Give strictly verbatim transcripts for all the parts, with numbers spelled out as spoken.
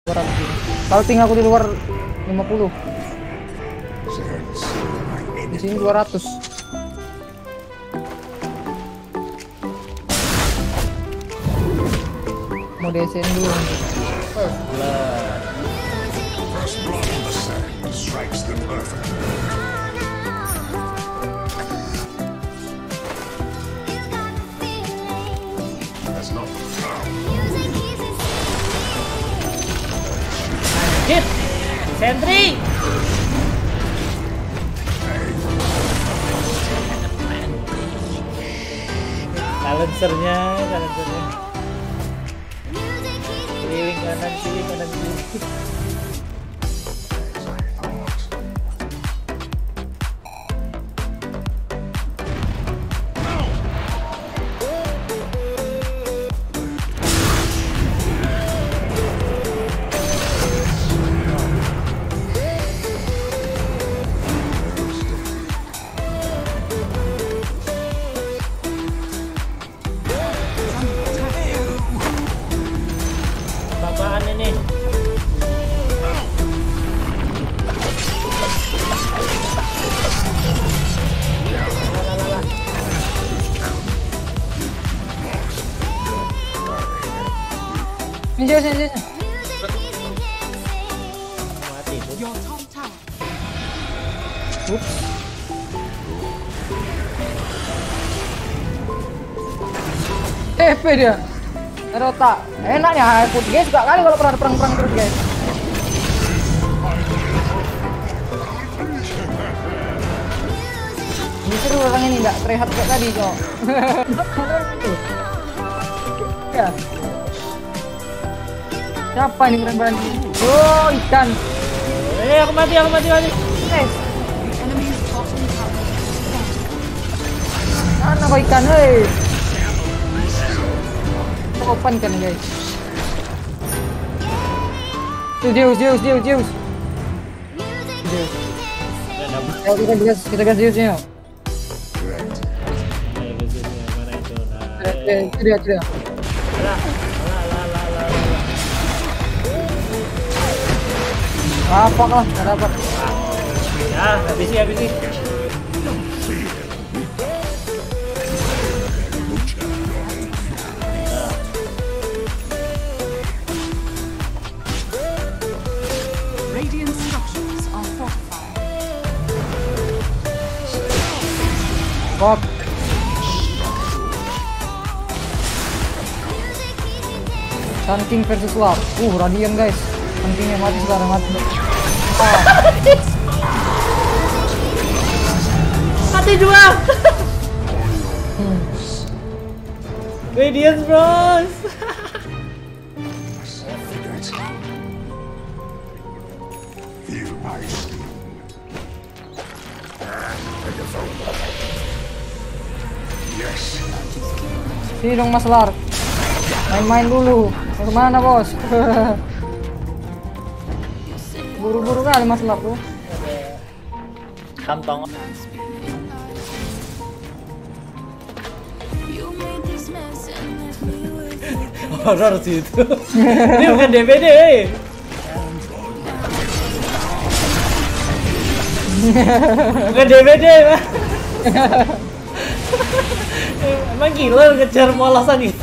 Kalau tinggal aku di luar lima puluh. Di sini dua ratus. Mau D S N dulu. Anjir, sentri. Balancernya, balancernya. Kiri kanan kiri kanan kiri. Apaan ini? Ini sini sini. Mati tuh. Ups. T P dia. Rota. Enak ya, put guys suka kali kalau pernah perang-perang terus guys. Ini seru orang ini nggak rehat kayak tadi kok. Ya. Siapa ini keren banget? Oh ikan. Eh aku mati aku mati mati. Guys. Mana kok ikan hei? Open kan guys. Tuh Zeus Zeus Zeus Zeus. Zeus. Ayo kita gas kita gas Zeusnya. Mana itu? Nah. Eh, itu dia itu dia. Lah, lah, lah, lah, lah, lah. Apa lah, nggak dapat. Ah, habisi habisi. Radiant structures are fortified. Kok. Sun King versus Love. Uh, Radiant guys. Sun Kingnya mati sekarang mati. Ah. Mati dua. Radiance Bros. Sini dong Mas Lar. Main-main dulu. Mau kemana bos? Buru-buru kali Mas Lar tuh. Kantong. Horor sih itu. Ini bukan D V D. Bukan D V D, Pak. Emang gila ngejar polosan gitu.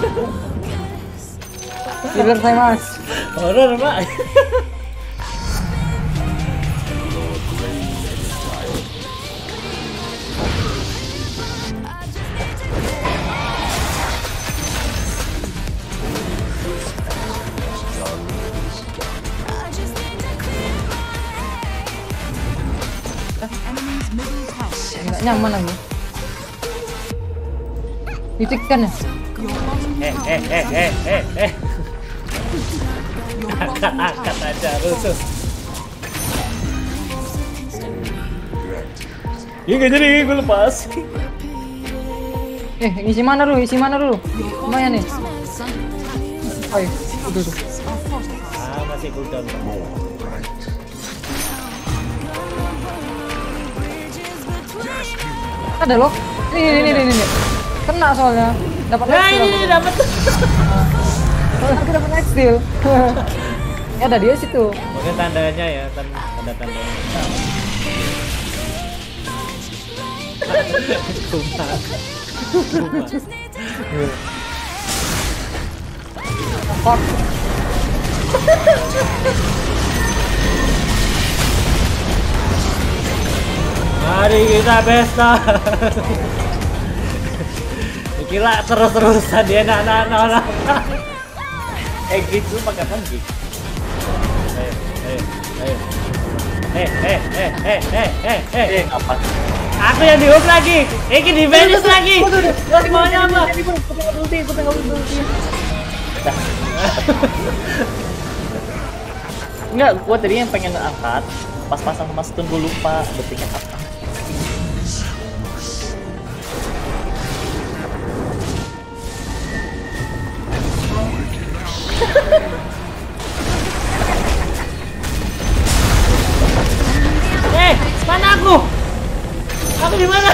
Killer saya Mas. Horor, Pak. Nggak nyaman lagi. Titikkan ya. Eh, eh, eh, eh, eh, eh. Angkat aja rusuh. Iya gak jadi, gue lepas. Eh, isi mana dulu? Isi mana dulu? Lumayan nih. Ayo, udah tuh. Ah, masih cooldown. Ada loh. Ini ini ini ini. Kena soalnya. Dapat Nah, ini dapat. Soalnya aku dapat next steal. Ya ada dia situ. Mungkin tandanya ya, tan- tanda tandanya. Kumat. Kumat. Fuck. Mari kita pesta. Gila terus-terusan dia anak-anak. Eh gitu pakai kan gitu. Ayo, ayo, ayo. Eh, eh, eh, eh, eh, eh, eh. Eh apa? Aku yang dihook lagi. Iki di finish lagi. Terus maunya apa? Enggak, gua tadi yang pengen angkat pas pasang sama stun gua lupa detiknya apa. Eh, mana aku? Aku di mana?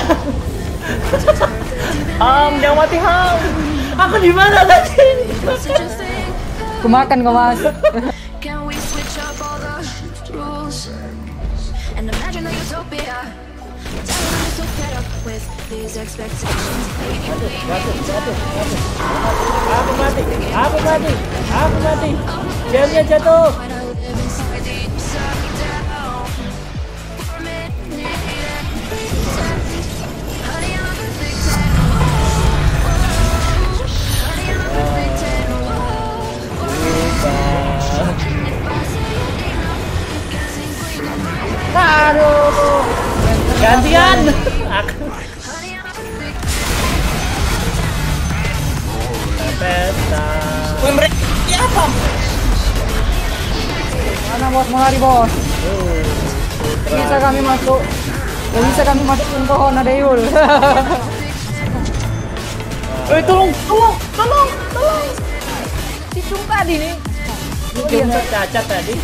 Ham, jangan mati Ham. Aku di mana tadi? Aku makan kok mas. Can we switch up all the rules and imagine a utopia? Telling me so fed up with these expectations. Aku mati, aku mati, aku mati. Jamnya jatuh. When I live inside the upside down. For a minute, honey, I'm a perfect ten. Honey, I'm a perfect ten. Aduh. Gantian. Aku Honey, I'm a perfect pesta. Mana bos mau lari bos? Bisa kami masuk. Gak bisa kami masuk ke pohon ada Yul. Eh tolong, tolong, tolong, tolong. Ticung tadi nih. Ujung cacat tadi.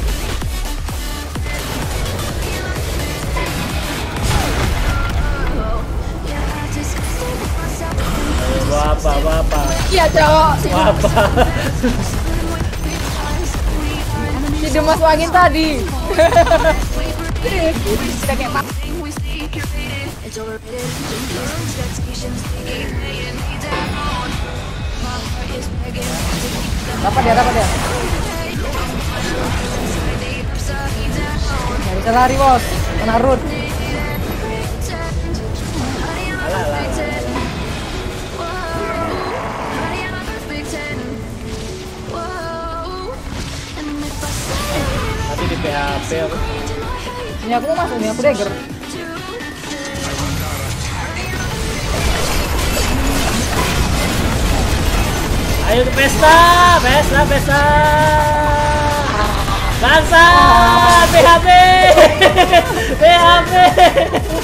Ayo, Wapa, wapa, Iya cowok. wapa. Si Demas angin tadi. Kita kayak pak. It's overrated. These expectations they keep laying me down. My heart is begging to keep them Dapat dia, dapat dia. upside down. Nggak bisa lari bos. Kena root. Alah, alah, alah. Honey, I'm a perfect ten. Whoa. And if I say Nanti di P H P aku. Ini aku mau masuk nih, aku dagger. Ayo ke pesta, pesta, pesta. Bangsa, P H P, P H P.